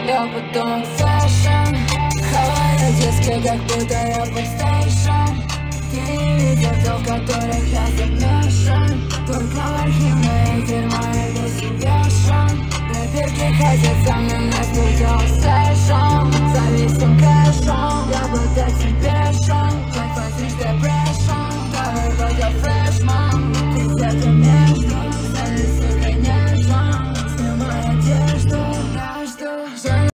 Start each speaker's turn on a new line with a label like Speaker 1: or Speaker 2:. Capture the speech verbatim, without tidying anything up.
Speaker 1: Я потом фэшн, хаваю диски, как будто я PlayStation. Ты не видел то, в которых я замешан. Только в архивной дерьмо я весь вешан. Проверки хотят со мной, мне студио.